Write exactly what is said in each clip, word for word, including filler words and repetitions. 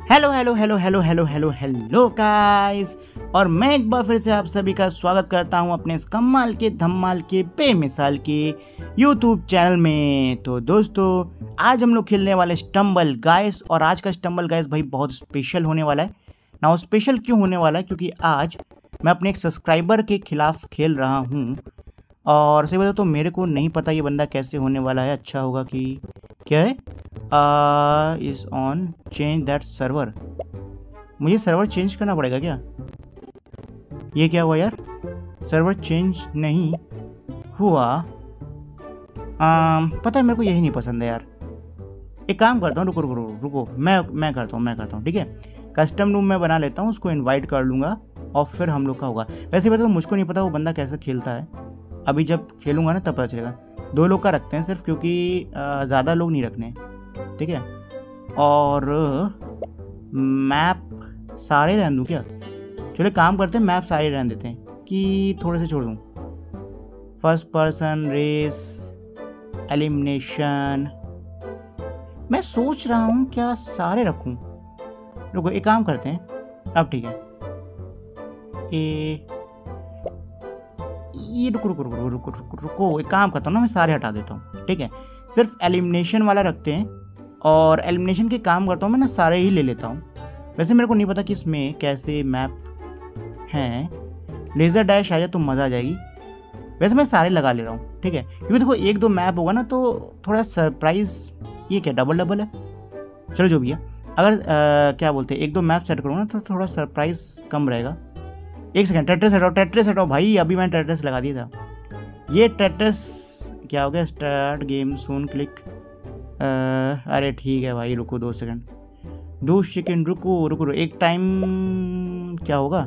Hello hello hello hello hello hello hello guys, और मैं एक बार फिर से आप सभी का स्वागत करता हूं अपने इस कमाल के धमाल के बेमिसाल के यूट्यूब चैनल में। तो दोस्तों, आज हम लोग खेलने वाले स्टम्बल गाइस, और आज का स्टम्बल गाइस भाई बहुत स्पेशल होने वाला है ना। स्पेशल क्यों होने वाला है? क्योंकि आज मैं अपने एक सब्सक्राइबर के खिलाफ खेल रहा हूँ, और सही बता तो मेरे को नहीं पता ये बंदा कैसे होने वाला है। अच्छा होगा कि क्या है is on change that server. मुझे सर्वर चेंज करना पड़ेगा क्या? ये क्या हुआ यार? सर्वर चेंज नहीं हुआ। आ, पता है मेरे को यही नहीं पसंद है यार। एक काम करता हूँ, रुको रुको रुको रुको मैं मैं करता हूँ मैं करता हूँ ठीक है। कस्टम रूम में बना लेता हूँ, उसको इनवाइट कर लूँगा और फिर हम लोग का होगा। वैसे बता तो मुझको नहीं पता वो बंदा कैसे खेलता है। अभी जब खेलूँगा ना तब पता चलेगा। दो लोग का रखते हैं सिर्फ, क्योंकि ज़्यादा लोग नहीं रखने, ठीक है। और मैप सारे रहने दूँ क्या? चलो काम करते हैं, मैप सारे रहने देते हैं कि थोड़े से छोड़ दूँ। फर्स्ट पर्सन रेस एलिमिनेशन, मैं सोच रहा हूँ क्या सारे रखूँ। रुको एक काम करते हैं, अब ठीक है। ए ये रुको रुको रुको रुको रुको रुको एक काम करता हूँ ना, मैं सारे हटा देता हूँ, ठीक है। सिर्फ एलिमिनेशन वाला रखते हैं, और एलिमिनेशन के काम करता हूँ मैं ना, सारे ही ले लेता हूँ। वैसे मेरे को नहीं पता कि इसमें कैसे मैप हैं। लेज़र डैश आ जाए तो मज़ा आ जाएगी। वैसे मैं सारे लगा ले रहा हूँ, ठीक है, क्योंकि देखो एक दो मैप होगा ना तो थोड़ा सरप्राइज़। ये क्या डबल डबल है? चलो जो भी है, अगर आ, क्या बोलते हैं एक दो मैप सेट करूँगा ना तो थोड़ा सरप्राइज़ कम रहेगा। एक सेकंड, टेट्रिस हटाओ टेट्रिस हटाओ भाई, अभी मैंने टेट्रिस लगा दिया था। ये टेट्रिस क्या हो गया? Start game soon click. अरे ठीक है भाई, रुको दो सेकंड दो सेकंड रुको रुको रुको एक टाइम क्या होगा?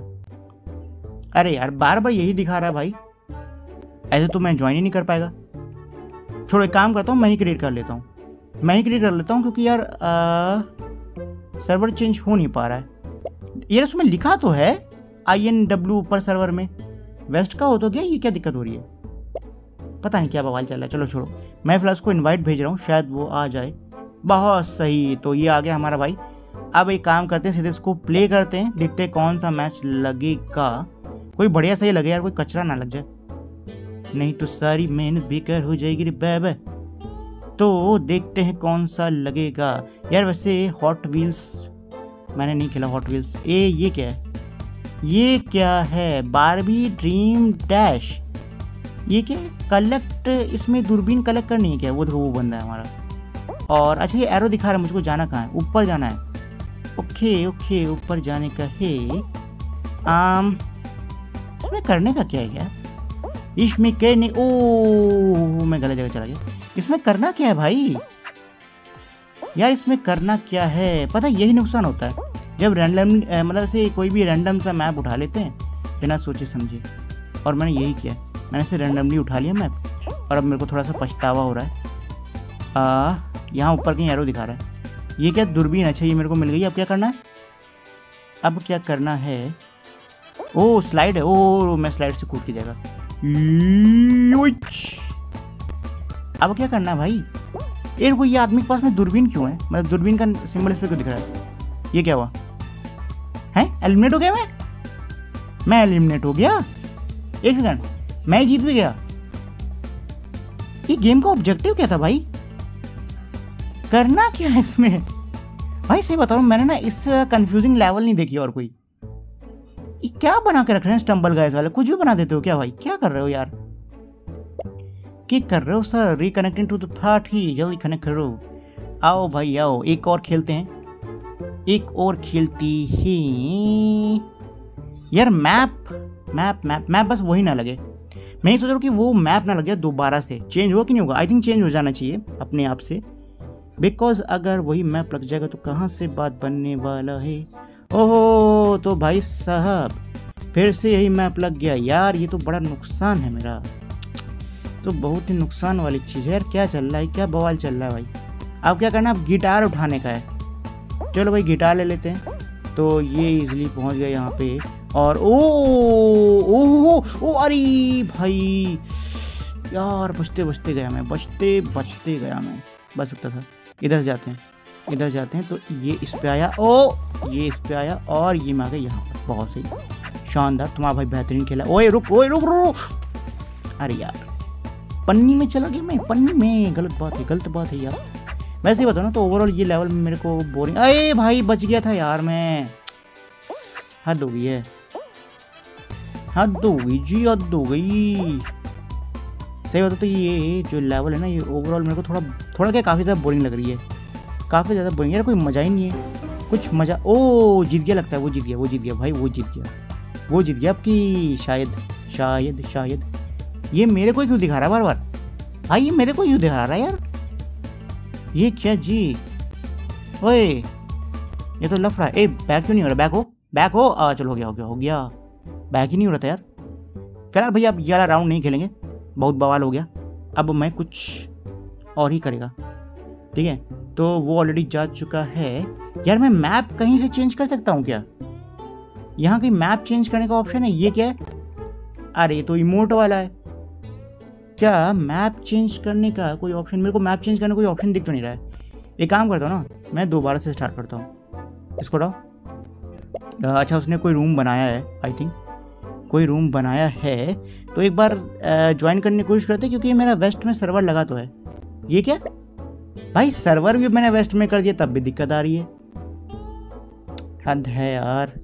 अरे यार बार बार यही दिखा रहा है भाई, ऐसे तो मैं ज्वाइन ही नहीं कर पाएगा। छोड़ो एक काम करता हूँ, मैं ही क्रिएट कर लेता हूँ मैं ही क्रिएट कर लेता हूँ क्योंकि यार आ, सर्वर चेंज हो नहीं पा रहा है यार। उसमें लिखा तो है आई एन डब्ल्यू ऊपर सर्वर में, वेस्ट का हो तो गया। ये क्या दिक्कत हो रही है? पता नहीं क्या बवाल चल रहा है। चलो छोड़ो, मैं फिलहाल उसको इनवाइट भेज रहा हूँ, शायद वो आ जाए। बहुत सही, तो ये आ गया हमारा भाई। अब एक काम करते हैं, सीधे इसको प्ले करते हैं, देखते हैं कौन सा मैच लगेगा। कोई बढ़िया सही लगे यार, कोई कचरा ना लग जाए, नहीं तो सारी मेहनत बेकार हो जाएगी रे बाबा। तो देखते हैं कौन सा लगेगा यार। वैसे हॉट व्हील्स मैंने नहीं खेला। हॉट व्हील्स ए ये क्या है? ये क्या है? Barbie dream dash. ये क्या कलेक्ट? इसमें दूरबीन कलेक्ट करनी है क्या? वो देखो वो बंदा है हमारा। और अच्छा ये एरो दिखा रहा है मुझको, जाना कहाँ है? ऊपर जाना है। ओके ओके ऊपर जाने का है। आम इसमें करने का क्या है यार? इसमें करने ओ मैं गलत जगह चला गया। इसमें करना क्या है भाई यार? इसमें करना क्या है पता है? यही नुकसान होता है जब रैंडम मतलब ऐसे कोई भी रैंडम सा मैप उठा लेते हैं बिना सोचे समझे। और मैंने यही किया, मैंने इसे रैंडमली उठा लिया मैप, और अब मेरे को थोड़ा सा पछतावा हो रहा है। आ, यहाँ ऊपर कहीं एरो दिखा रहा है। ये क्या दूरबीन? अच्छा ये मेरे को मिल गई। अब क्या करना है? अब क्या करना है? ओ स्लाइड है। ओ मैं स्लाइड से कूद की जाएगा। अब क्या करना है भाई? ये रुको, ये आदमी के पास में दूरबीन क्यों है? मतलब दूरबीन का सिंबल इस पे क्यों दिख रहा है? ये क्या हुआ है? एलिमिनेट हो गया मैं मैं एलिमिनेट हो गया। एक सेकंड, मैं जीत भी गया। ये गेम का ऑब्जेक्टिव क्या था भाई? करना क्या है इसमें भाई? सही बता रहा हूं, मैंने ना इस कंफ्यूजिंग लेवल नहीं देखी और कोई। ये क्या बना के रख रहे हैं स्टम्बल गाइस वाले? कुछ भी बना देते हो क्या भाई? क्या कर रहे हो यार? क्या कर रहे हो sir? Reconnecting to the party, जल्दी कनेक्ट करो। आओ भाई आओ, एक और खेलते हैं, एक और खेलती है यार। मैप मैप मैप मैप बस वही ना लगे। मैं ही सोच रहा हूँ कि वो मैप ना लगे दोबारा से। चेंज होगा कि नहीं होगा? आई थिंक चेंज हो जाना चाहिए अपने आप से, बिकॉज अगर वही मैप लग जाएगा तो कहाँ से बात बनने वाला है। ओहो तो भाई साहब फिर से यही मैप लग गया यार। ये तो बड़ा नुकसान है मेरा, तो बहुत ही नुकसान वाली चीज़ है यार। क्या चल रहा है? क्या बवाल चल रहा है भाई? अब क्या करना? अब गिटार उठाने का है। चलो भाई गिटार ले लेते हैं। तो ये इजीली पहुंच गया यहाँ पे। और ओ ओ ओ अरे भाई यार, बचते बचते गया मैं, बचते बचते गया मैं। बच सकता था। इधर से जाते हैं। इधर जाते हैं तो ये इस पे आया, ओ ये इस पे आया और ये मैं आ गया यहाँ पर। बहुत सही, शानदार, तुम्हारा भाई बेहतरीन खेला। ओए रुक, ओए रुक रुक, अरे यार पन्नी में चला गया मैं, पन्नी में, गलत बात है, गलत बात है यार। वैसे ही बताओ ना तो ओवरऑल ये लेवल में मेरे को बोरिंग, अरे भाई बच गया था यार मैं, हद हो गई है, हद हो गई जी, हद हो गई। सही बताओ तो ये जो लेवल है ना, ये ओवरऑल मेरे को थोड़ा थोड़ा क्या काफ़ी ज़्यादा बोरिंग लग रही है, काफ़ी ज़्यादा बोरिंग यार, कोई मज़ा ही नहीं है, कुछ मज़ा। ओ जीत गया लगता है, वो जीत गया, वो जीत गया भाई, वो जीत गया, वो जीत गया आपकी, शायद शायद शायद। ये मेरे को क्यों दिखा रहा है बार बार भाई, ये मेरे को क्यों दिखा रहा है यार, ये क्या जी। ओए ये तो लफड़ा है। ए बैक क्यों नहीं हो रहा, बैक हो, बैक हो, आ चलो हो गया हो गया हो गया, बैक ही नहीं हो रहा था यार। फिलहाल भैया अब ये वाला राउंड नहीं खेलेंगे, बहुत बवाल हो गया, अब मैं कुछ और ही करेगा, ठीक है। तो वो ऑलरेडी जा चुका है यार। मैं मैप कहीं से चेंज कर सकता हूँ क्या, यहाँ कहीं मैप चेंज करने का ऑप्शन है, ये क्या है, अरे ये तो इमोट वाला है क्या, मैप चेंज करने का कोई ऑप्शन, मेरे को मैप चेंज करने का कोई ऑप्शन दिख तो नहीं रहा है। एक काम करता हूँ ना, मैं दोबारा से स्टार्ट करता हूँ, इसको उठाओ। अच्छा उसने कोई रूम बनाया है, आई थिंक कोई रूम बनाया है, तो एक बार ज्वाइन करने की कोशिश करते, क्योंकि मेरा वेस्ट में सर्वर लगा तो है। ये क्या भाई, सर्वर भी मैंने वेस्ट में कर दिया तब भी दिक्कत आ रही है, हद है यार।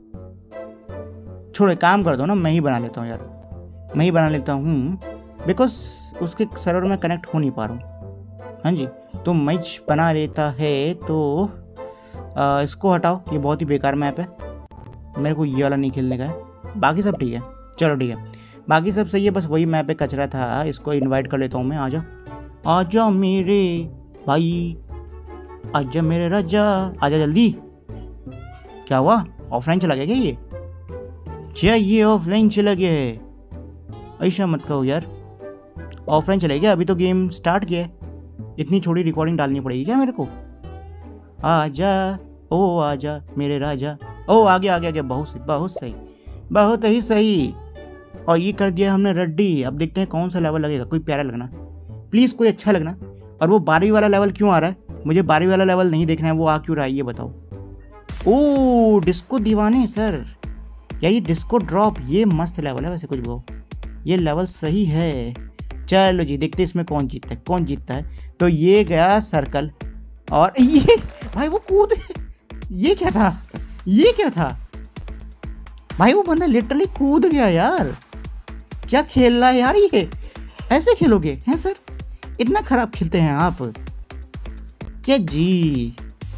छोड़ो काम कर दो ना, मैं ही बना लेता हूँ यार, मैं ही बना लेता हूँ, बिकॉज उसके सर्वर में कनेक्ट हो नहीं पा रहा हूँ। हाँ जी, तो मैच बना लेता है, तो आ, इसको हटाओ, ये बहुत ही बेकार मैप है, मेरे को ये वाला नहीं खेलने का है। बाकी सब ठीक है, चलो ठीक है, बाकी सब सही है, बस वही मैप पे कचरा था, इसको इनवाइट कर लेता हूँ मैं। आ जाओ आ जाओ मेरे भाई, आजा मेरे राजा, आजा जल्दी। क्या हुआ, ऑफलाइन चला गया क्या ये, क्या ये ऑफलाइन चला गया है, ऐसा मत कहो यार, ऑफलाइन चले गया, अभी तो गेम स्टार्ट किया है, इतनी छोटी रिकॉर्डिंग डालनी पड़ेगी क्या मेरे को। आजा ओ आजा मेरे राजा, ओ आगे आगे आगे, बहुत सही बहुत सही बहुत ही सही। और ये कर दिया हमने रेडी। अब देखते हैं कौन सा लेवल लगेगा, कोई प्यारा लगना प्लीज़, कोई अच्छा लगना। और वो बारहवीं वाला लेवल क्यों आ रहा है, मुझे बारहवीं वाला लेवल नहीं देखना है, वो आ क्यों रहा है ये बताओ। ओ डिस्को दीवाने सर, या ये डिस्को ड्रॉप, ये मस्त लेवल है वैसे, कुछ वो ये लेवल सही है। चलो जी देखते इसमें कौन जीतता है, कौन जीतता है। तो ये गया सर्कल, और ये भाई वो कूद, ये क्या था, ये क्या था भाई, वो बंदा लिटरली कूद गया यार, क्या खेल रहा है यार, ये ऐसे खेलोगे हैं सर, इतना खराब खेलते हैं आप क्या जी।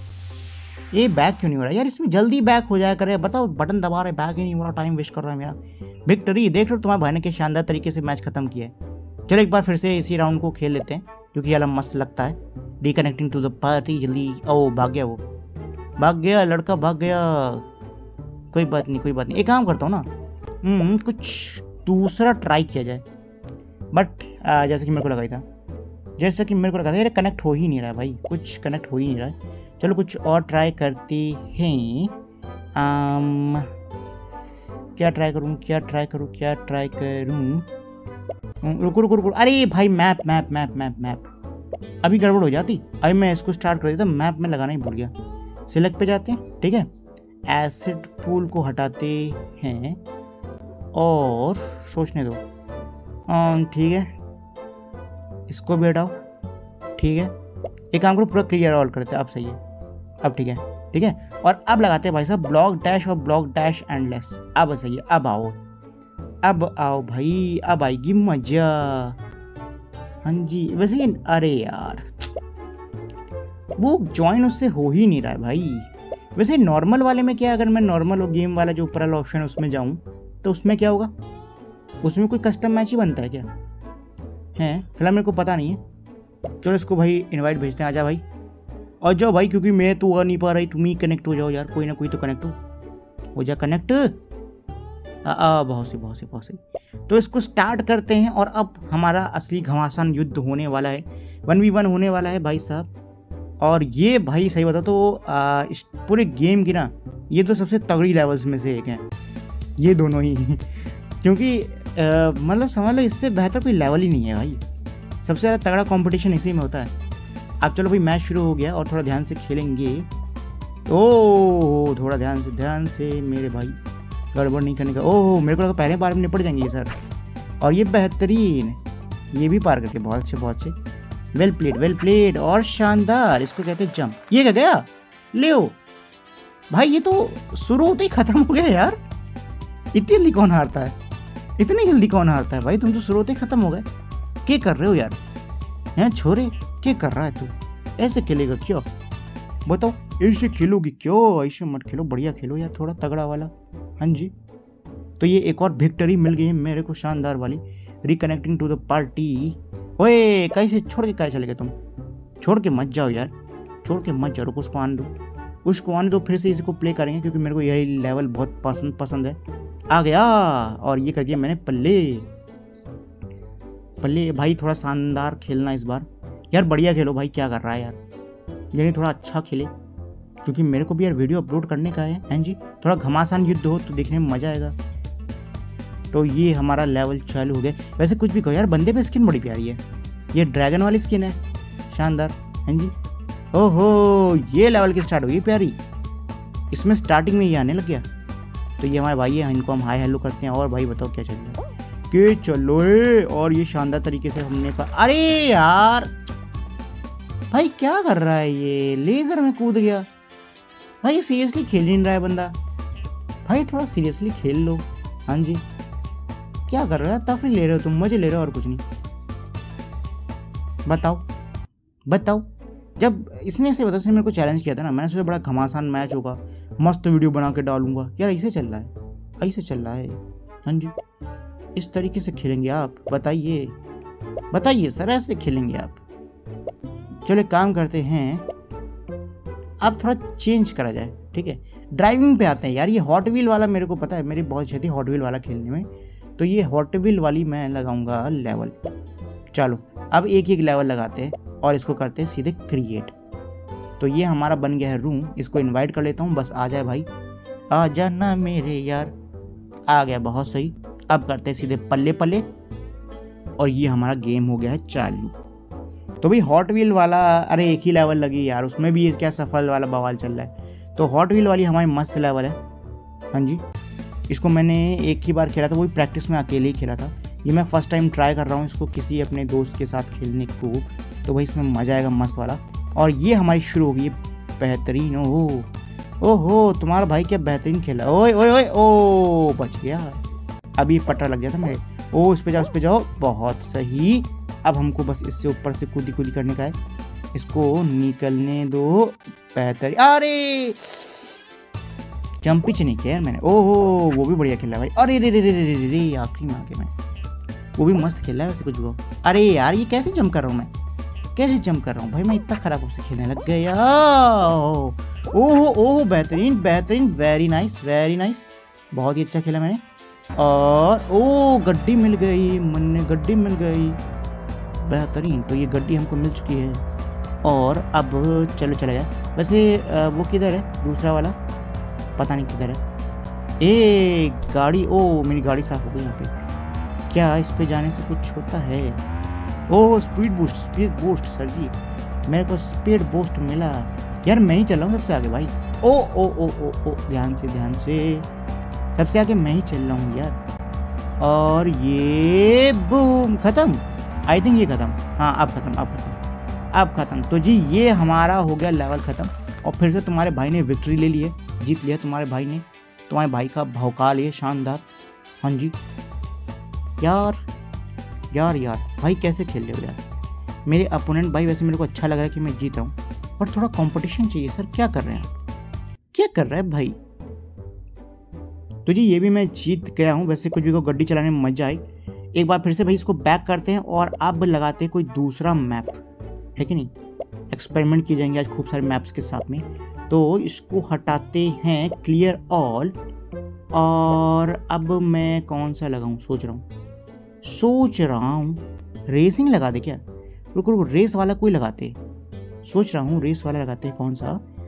ये बैक क्यों नहीं हो रहा यार, इसमें जल्दी बैक हो जाया करे, बताओ बटन दबा रहे, बैक ही नहीं हो रहा, टाइम वेस्ट कर रहा है मेरा। विक्ट्री देख लो, तुम्हारे भाई ने के शानदार तरीके से मैच खत्म किया है। चलो एक बार फिर से इसी राउंड को खेल लेते हैं, क्योंकि ये मस्त लगता है। रिकनेक्टिंग टू द पार्टी, जल्दी। ओ भाग गया, वो भाग गया, लड़का भाग गया, कोई बात नहीं कोई बात नहीं। एक काम करता हूँ ना, कुछ दूसरा ट्राई किया जाए, बट जैसे कि मेरे को लगा था जैसे कि मेरे को लगा था यार कनेक्ट हो ही नहीं रहा है भाई, कुछ कनेक्ट हो ही नहीं रहा है। चलो कुछ और ट्राई करते हैं। आम, क्या ट्राई करूँ क्या ट्राई करूँ क्या ट्राई करूँ रुको रुको रुको, अरे भाई map map map map map अभी गड़बड़ हो जाती, अभी मैं इसको स्टार्ट कर देता, मैप में लगाना ही भूल गया। सिलेक्ट पे जाते हैं, ठीक है, एसिड पूल को हटाते हैं और सोचने दो, ठीक है इसको भी हटाओ, ठीक है। एक काम करो पूरा क्लियर ऑल करते हैं, अब सही है, अब ठीक है ठीक है। और अब लगाते हैं भाई साहब ब्लॉक डैश और ब्लॉक डैश एंडलेस, अब सही है, अब आओ अब आओ भाई, अब आएगी मजा। हाँ जी वैसे, अरे यार वो ज्वाइन उससे हो ही नहीं रहा है भाई। वैसे नॉर्मल वाले में क्या, अगर मैं नॉर्मल गेम वाला जो ऊपर वाला ऑप्शन है उसमें जाऊँ तो उसमें क्या होगा, उसमें कोई कस्टम मैच ही बनता है क्या है, फिलहाल मेरे को पता नहीं है। चलो इसको भाई इनवाइट भेजते हैं, आजा भाई आ जाओ भाई, क्योंकि मैं तो आ नहीं पा रही, तुम ही कनेक्ट हो जाओ यार, कोई ना कोई तो कनेक्ट हो हो जा कनेक्ट। आ, आ, बहुत सी बहुत सी बहुत सी। तो इसको स्टार्ट करते हैं, और अब हमारा असली घमासान युद्ध होने वाला है, वन वी वन होने वाला है भाई साहब। और ये भाई सही बता तो आ, इस पूरे गेम की ना ये तो सबसे तगड़ी लेवल्स में से एक है, ये दोनों ही क्योंकि मतलब समझ लो इससे बेहतर कोई लेवल ही नहीं है भाई, सबसे ज़्यादा तगड़ा कंपटीशन इसी में होता है। अब चलो भाई मैच शुरू हो गया और थोड़ा ध्यान से खेलेंगे। ओह थोड़ा ध्यान से ध्यान से मेरे भाई, गड़बड़ नहीं करने का। ओह मेरे को लगा पहले बार में निपट जाएंगे ये सर। और ये बेहतरीन, ये भी पार करके बहुत अच्छे बहुत अच्छे। वेल प्लेड वेल प्लेड और शानदार, इसको कहते हैं जंप। ये क्या गया ले भाई, ये तो शुरू होते ही खत्म हो गया यार। इतनी जल्दी कौन हारता है, इतनी जल्दी कौन हारता है भाई, तुम तो शुरू होते ही खत्म हो गए। क्या कर रहे हो यार हैं छोरे, क्या कर रहा है तू, ऐसे खेलेगा क्यों बताओ, ऐसे खेलोगी क्यों, ऐसे मत खेलो, बढ़िया खेलो यार थोड़ा तगड़ा वाला। हाँ जी, तो ये एक और विक्ट्री मिल गई है मेरे को, शानदार वाली। Reconnecting to the party. ओए कैसे छोड़ के कैसे चले गए तुम, छोड़ के मत जाओ यार, छोड़ के मत जाओ, रुको उसको आने दो, उसको आने दो, फिर से इसको प्ले करेंगे क्योंकि मेरे को यही लेवल बहुत पसंद पसंद है। आ गया और ये कर दिया मैंने पल्ले पल्ले। भाई थोड़ा शानदार खेलना इस बार यार, बढ़िया खेलो भाई, क्या कर रहा है यार, यानी थोड़ा अच्छा खेले क्योंकि मेरे को भी यार वीडियो अपलोड करने का है। हैं जी, थोड़ा घमासान युद्ध हो तो देखने में मज़ा आएगा। तो ये हमारा लेवल चालू हो गया। वैसे कुछ भी कहो यार, बंदे पे स्किन बड़ी प्यारी है, ये ड्रैगन वाली स्किन है, शानदार। हैं जी, ओहो ये लेवल की स्टार्ट हुई प्यारी, इसमें स्टार्टिंग में ये आने लग गया। तो ये हमारे भाई है, इनको हम हाय हेलो करते हैं। और भाई बताओ क्या चल रहा है, के चलो ए, और ये शानदार तरीके से हमने पर, अरे यार भाई क्या कर रहा है ये, लेजर में कूद गया भाई, सीरियसली खेल नहीं रहा है बंदा भाई, थोड़ा सीरियसली खेल लो। हाँ जी, क्या कर रहे हो, तफरी ले रहे हो तुम, मजे ले रहे हो और कुछ नहीं। बताओ बताओ, जब इसने ऐसे बताया, मेरे को चैलेंज किया था ना, मैंने सोचा बड़ा घमासान मैच होगा, मस्त वीडियो बना के डालूंगा यार, ऐसे चल रहा है, ऐसे चल रहा है। हाँ जी, इस तरीके से खेलेंगे आप, बताइए बताइए सर, ऐसे खेलेंगे आप। चलो काम करते हैं, अब थोड़ा चेंज करा जाए, ठीक है। ड्राइविंग पे आते हैं यार, ये हॉट व्हील वाला मेरे को पता है, मेरी बहुत इच्छा थी हॉट व्हील वाला खेलने में, तो ये हॉट व्हील वाली मैं लगाऊंगा लेवल। चलो अब एक एक लेवल लगाते हैं और इसको करते हैं सीधे क्रिएट। तो ये हमारा बन गया है रूम, इसको इनवाइट कर लेता हूँ, बस आ जाए भाई, आ जाना मेरे यार, आ गया, बहुत सही। अब करते हैं सीधे पल्ले पल्ले और ये हमारा गेम हो गया है चालू। तो भाई हॉट व्हील वाला, अरे एक ही लेवल लगी यार, उसमें भी क्या सफल वाला बवाल चल रहा है। तो हॉट व्हील वाली हमारी मस्त लेवल है। हाँ जी, इसको मैंने एक ही बार खेला था, वो भी प्रैक्टिस में अकेले ही खेला था, ये मैं फर्स्ट टाइम ट्राई कर रहा हूँ इसको किसी अपने दोस्त के साथ खेलने को, तो भाई इसमें मज़ा आएगा मस्त वाला। और ये हमारी शुरू होगी बेहतरीन। ओहो ओहो तुम्हारा भाई क्या बेहतरीन खेला, ओए ओए ओए ओ बच गया, अभी पटरा लग गया था मेरे। ओ इस पे जाओ, इस पे जाओ, बहुत सही। अब हमको बस इससे ऊपर से कूदी कूदी करने का है, इसको निकलने दो, बेहतरीन। अरे जंप पिच नहीं किया यार मैंने, ओहो वो भी बढ़िया खेला भाई। अरे रे रे रे रे रे रे आखिरी में आके मैं, वो भी मस्त खेला है वैसे कुछ वो। अरे यार ये कैसे जंप कर रहा हूँ मैं, कैसे जंप कर रहा हूँ भाई, मैं इतना खराब से खेलने लग गया। ओहो ओहो बेहतरीन बेहतरीन, वेरी नाइस वेरी नाइस, बहुत ही अच्छा खेला मैंने। और ओ गड्डी मिल गई, मन ने गड्डी मिल गई, बेहतरीन। तो ये गड्डी हमको मिल चुकी है और अब चलो चला जाए। वैसे वो किधर है दूसरा वाला, पता नहीं किधर है। ए गाड़ी, ओ मेरी गाड़ी साफ हो गई यहाँ पे, क्या इस पे जाने से कुछ होता है। Oh speed boost, speed boost sir ji, मेरे को स्पीड बूस्ट मिला यार, मैं ही चल रहा हूँ सबसे आगे भाई। ओ ओ ओ ओ ओ ध्यान से ध्यान से, सबसे आगे मैं ही चल रहा हूँ यार। और ये बूम खत्म, आई थिंक ये खत्म, हाँ अब खत्म अब खत्म अब खत्म। तो जी ये हमारा हो गया लेवल खत्म और फिर से तुम्हारे भाई ने विक्ट्री ले ली है, जीत लिया तुम्हारे भाई ने, तुम्हारे भाई का भौकाल है शानदार। हाँ जी यार यार यार भाई कैसे खेल रहे हो यार मेरे अपोनेंट भाई। वैसे मेरे को अच्छा लग रहा है कि मैं जीत रहा हूँ, पर थोड़ा कंपटीशन चाहिए सर, क्या कर रहे हैं आप, क्या कर रहे हैं भाई। तो जी ये भी मैं जीत गया हूँ। वैसे कुछ भी को गड्डी चलाने में मजा आई। एक बार फिर से भाई इसको बैक करते हैं और अब लगाते हैं कोई दूसरा मैप, है कि नहीं, एक्सपेरिमेंट किए जाएंगे आज खूब सारे मैप्स के साथ में। तो इसको हटाते हैं क्लियर ऑल, और अब मैं कौन सा लगाऊं सोच रहा हूँ सोच रहा हूँ रेसिंग लगा दे क्या, रुको रुको रेस वाला कोई लगाते, सोच रहा हूँ रेस वाला लगाते हैं। कौन सा,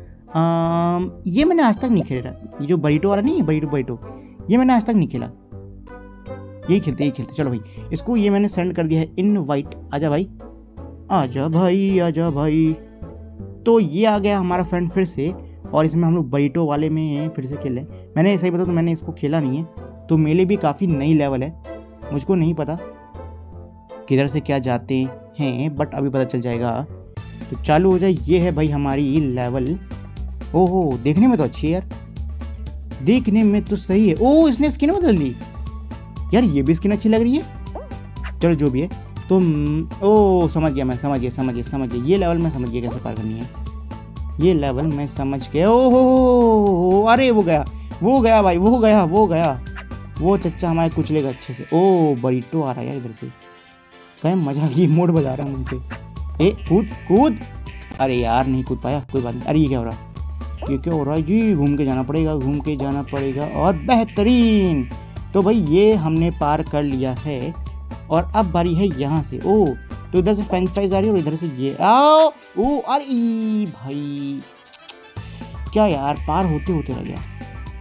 आ, ये मैंने आज तक नहीं खेला, ये जो बरीटो वाला नहीं है, बरीटो बरीटो ये मैंने आज तक नहीं खेला, यही खेलते यही खेलते। चलो भाई इसको ये मैंने सेंड कर दिया है इनवाइट, आजा भाई आजा भाई आजा भाई। तो ये आ गया हमारा फ्रेंड फिर से, और इसमें हम लोग बरीटो वाले में फिर से खेल रहे हैं। मैंने सही बता तो मैंने इसको खेला नहीं है, तो मेरे लिए भी काफ़ी नई लेवल है, मुझको नहीं पता किधर से क्या जाते हैं, बट अभी पता चल जाएगा। तो चालू हो जाए। ये है भाई हमारी लेवल। ओहो देखने में तो अच्छी है यार, देखने में तो सही है। ओह इसने स्किन बदल ली यार, ये भी स्किन अच्छी लग रही है। चलो जो भी है तो ओ समझ गया मैं, समझ गया समझ गया समझ गया ये लेवल मैं समझ गया कैसे पार करनी है। ये लेवल मैं समझ गया। ओहो अरे वो गया वो गया भाई, वो गया वो गया वो चच्चा हमारे कुचलेगा अच्छे से। ओ बरीटो आ रहा है यार इधर से, कहीं मजा की मोड बजा रहा है मुझ पे। ए कूद कूद, अरे यार नहीं कूद पाया, कोई बात नहीं। अरे ये क्या हो रहा है, ये क्या हो रहा है जी, घूम के जाना पड़ेगा घूम के जाना पड़ेगा। और बेहतरीन, तो भाई ये हमने पार कर लिया है। और अब बारी है यहाँ से। ओ तो इधर से फ्रेंच फ्राइज आ रही है और इधर से ये आओ। ओ अरे भाई क्या यार, पार होते होते रह गया,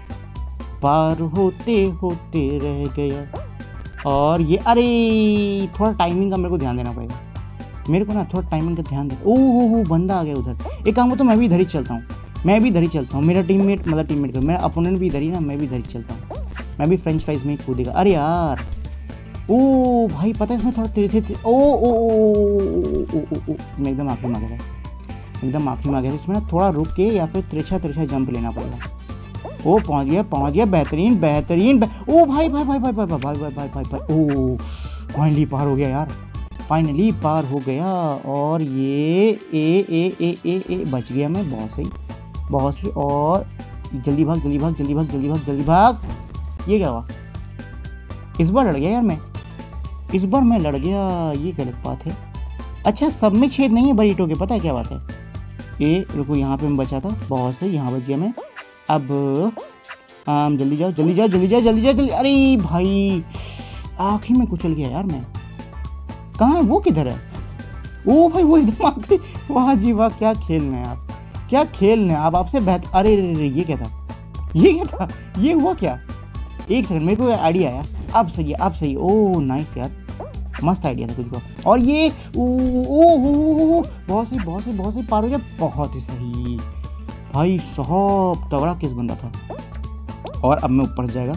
पार होते होते रह गया। और ये अरे थोड़ा टाइमिंग का मेरे को ध्यान देना पड़ेगा, मेरे को ना थोड़ा टाइमिंग का ध्यान दे। ओह हो बंदा आ गया उधर। एक काम हो तो मैं भी इधर ही चलता हूँ, मैं भी इधर ही चलता हूँ। मेरा टीममेट मतलब टीममेट मेरा अपोनेंट भी इधर ही ना, मैं भी इधर ही चलता हूँ। मैं भी फ्रेंच फ्राइज में कूदेगा। अरे यार ओ भाई पता है इसमें थोड़ा तेज थे। ओ ओ ओ मैं एकदम आखिरी में आ गया, एकदम आखिरी में आ गया। इसमें ना थोड़ा रुक के या फिर तिरछा तिरछा जंप लेना पड़ेगा। ओ पहुंच गया पहुंच गया, बेहतरीन बेहतरीन। ओ भाई भाई भाई भाई भाई भाई भाई भाई भाई भाई ओ फाइनली पार हो गया यार, फाइनली पार हो गया। और ये ए ए ए ए ए बच गया मैं, बहुत सही बहुत सही। और जल्दी भाग जल्दी भाग जल्दी भाग जल्दी भाग जल्दी भाग। ये क्या हुआ, इस बार लड़ गया यार मैं, इस बार मैं लड़ गया, ये गलत बात है। अच्छा सब में छेद नहीं है बरीटो के, पता है क्या बात है। ये रुको यहाँ पे मैं बचा था, बहुत सही, यहाँ बच गया मैं। अब आम जल्दी जाओ जल्दी जाओ जल्दी जाओ जल्दी जाओ जल्दी। अरे भाई आखिर में कुचल गया यार मैं, कहाँ है वो, किधर है। ओ भाई वो एकदम आखिरी, वाह जी वाह, क्या खेलने हैं आप, क्या खेलने हैं आप, आपसे बेहतर। अरे ये क्या था, ये क्या था, ये हुआ क्या। एक सेकंड मेरे को आइडिया आया, अब सही है अब सही। ओ नाइस यार, मस्त आइडिया था तुझको। और ये ओ ओ बहुत सही बहुत सही बहुत सही, पार हो गया, बहुत ही सही भाई साहब, तगड़ा किस बंदा था। और अब मैं ऊपर से जाएगा।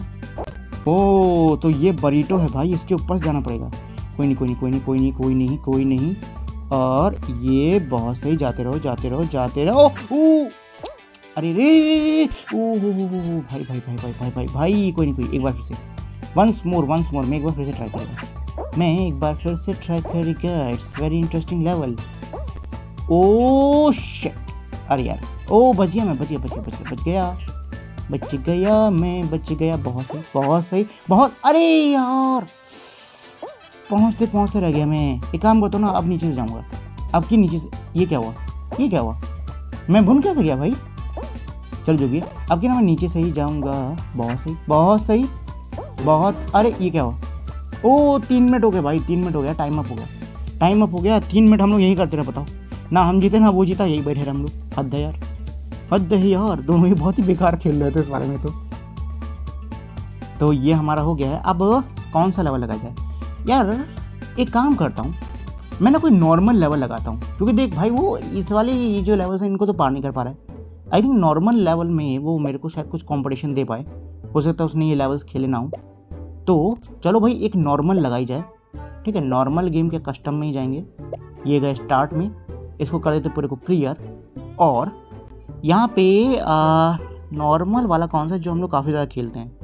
ओ तो ये बरीटो है भाई, इसके ऊपर से जाना पड़ेगा। कोई नहीं कोई नहीं कोई नहीं कोई नहीं कोई नहीं कोई नहीं। और ये बहुत सही, जाते रहो जाते रहो जाते रहो। ओ अरे रे ओ हो हो हो भाई भाई भाई भाई भाई भाई भाई कोई नहीं कोई, एक बार फिर से, वंस मोर वंस मोर, मैं एक बार फिर से ट्राई करेगा, मैं एक बार फिर से ट्राई करेगा। It's very interesting level. Oh shit, अरे यार ओ बच गया मैं, बच गया बच गया बच गया बच गया बच गया मैं बच गया। बहुत सही बहुत सही बहुत। अरे यार पहुंचते पहुंचते रह गया मैं। एक काम करता हूँ ना, अब नीचे से जाऊंगा। अब की नीचे से, ये क्या हुआ ये क्या हुआ, मैं भून कैसे गया भाई। चल जो भी है, अब की ना मैं नीचे से ही जाऊंगा। बहुत सही बहुत सही बहुत। अरे ये क्या हुआ, ओ तीन मिनट हो गए भाई, तीन मिनट हो गया, टाइम अप हो गया टाइम अप हो गया। तीन मिनट हम लोग यही करते रहे, बताओ ना हम जीते ना वो जीता, यही बैठे रहे हम लोग। हद है यार हद है यार, दोनों ही बहुत ही बेकार खेल रहे थे इस बारे में। तो तो ये हमारा हो गया है। अब कौन सा लेवल लगाया जाए यार, एक काम करता हूँ मैं ना कोई नॉर्मल लेवल लगाता हूँ, क्योंकि देख भाई वो इस वाले ये जो लेवल्स हैं इनको तो पार नहीं कर पा रहा है। आई थिंक नॉर्मल लेवल में वो मेरे को शायद कुछ कंपटीशन दे पाए, हो सकता है उसने ये लेवल्स खेले ना हो। तो चलो भाई एक नॉर्मल लगाई जाए, ठीक है। नॉर्मल गेम के कस्टम में ही जाएंगे, ये गए स्टार्ट में, इसको कर देते पूरे को क्लियर। और यहाँ पे नॉर्मल वाला कौन सा जो हम लोग काफ़ी ज़्यादा खेलते हैं,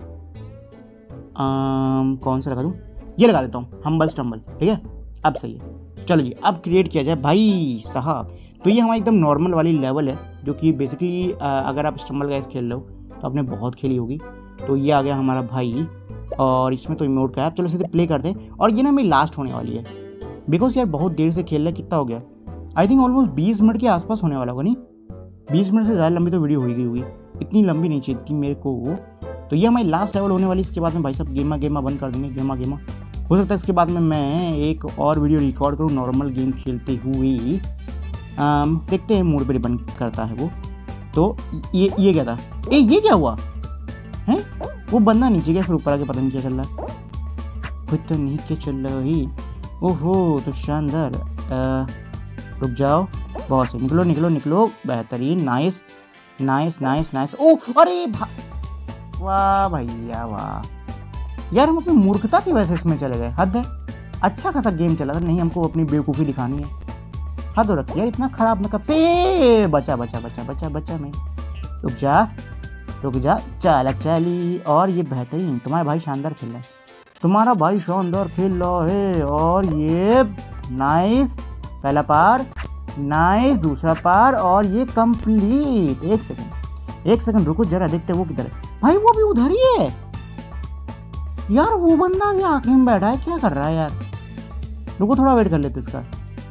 आ, कौन सा लगा दूँ, ये लगा देता हूँ, हम्बल स्टम्बल, ठीक है। अब सही है, चलो जी अब क्रिएट किया जाए भाई साहब। तो ये हमारी एकदम नॉर्मल वाली लेवल है, जो कि बेसिकली अगर आप स्टम्बल गाइस खेल लो तो आपने बहुत खेली होगी। तो ये आ गया हमारा भाई, और इसमें तो इमोट का है। चलो सीधे प्ले कर दें। और ये ना मेरी लास्ट होने वाली है, बिकॉज यार बहुत देर से खेल रहा है। कितना हो गया, आई थिंक ऑलमोस्ट बीस मिनट के आसपास होने वाला होगा, नहीं बीस मिनट से ज़्यादा लंबी तो वीडियो हो गई होगी, इतनी लंबी नहीं चाहिए थी मेरे को। तो ये हमारी लास्ट लेवल होने वाली। इसके बाद में भाई साहब गेमा गेमा बंद कर देंगे, गेमा गेमा। हो सकता है इसके बाद में मैं एक और वीडियो रिकॉर्ड करूँ नॉर्मल गेम खेलते हुए। आम, देखते हैं मूड पे डिपेंड करता है वो। तो ये ये क्या था, ए ये क्या हुआ है, वो बंदा नीचे गया फिर ऊपर आके पता नहीं क्या चल रहा है, पता नहीं क्या चल रहा है। ओहो तो शानदार। रुक जाओ, बहुत सही, निकलो निकलो निकलो, बेहतरीन, नाइस नाइस नाइस नाइस। ओ अरे भा... वाह भैया वाह यार, हम अपनी मूर्खता की वजह से इसमें चले गए, हद है। अच्छा खासा गेम चला था, नहीं हमको अपनी बेवकूफ़ी दिखानी है, हद हो रखी यार, इतना खराब मैं कब से। बचा बचा बचा बचा बचा मैं, रुक जा रुक जा, चालक चाली। और ये बेहतरीन, तुम्हारा भाई शानदार खेल रहा है, तुम्हारा भाई शानदार खेल रहा है। और ये नाइस, पहला पार, नाइस दूसरा पार, और ये कंप्लीट। एक सेकंड एक सेकंड रुको जरा, देखते वो किधर है। भाई वो भी उधर ही है यार, वो बंदा भी आखिरी में बैठा है, क्या कर रहा है यार। रुको थोड़ा वेट कर लेते इसका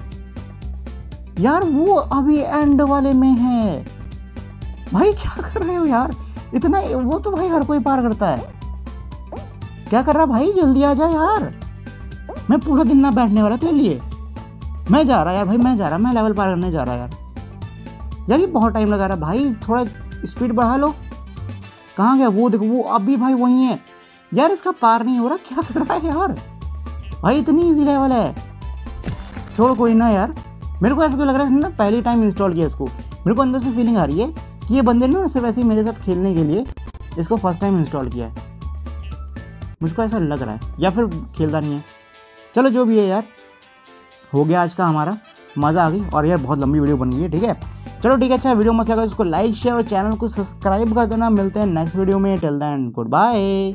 यार, वो अभी एंड वाले में है। भाई क्या कर रहे हो यार, इतना, वो तो भाई हर कोई पार करता है, क्या कर रहा भाई, जल्दी आ जा यार, मैं पूरा दिन ना बैठने वाला तेरे लिए। मैं जा रहा यार भाई, मैं जा रहा, मैं लेवल पार करने जा रहा यार। यार ये बहुत टाइम लगा रहा भाई, थोड़ा स्पीड बढ़ा लो। कहाँ गया वो, देखो वो अभी भाई वही है यार, इसका पार नहीं हो रहा, क्या कर रहा है यार भाई, इतनी इजी लेवल है। छोड़ कोई ना यार, मेरे को ऐसा क्यों लग रहा है ना, पहली टाइम इंस्टॉल किया इसको, मेरे को अंदर से फीलिंग आ रही है कि ये बंदे ने सिर्फ ऐसे ही मेरे साथ खेलने के लिए इसको फर्स्ट टाइम इंस्टॉल किया है, मुझको ऐसा लग रहा है, या फिर खेलता नहीं है। चलो जो भी है यार, हो गया आज का हमारा, मज़ा आ गई। और यार बहुत लंबी वीडियो बन गई है, ठीक है। चलो ठीक है, अच्छा वीडियो मस्त लगा इसको लाइक शेयर और चैनल को सब्सक्राइब कर देना। मिलते हैं नेक्स्ट वीडियो में, टिल देन गुड बाय।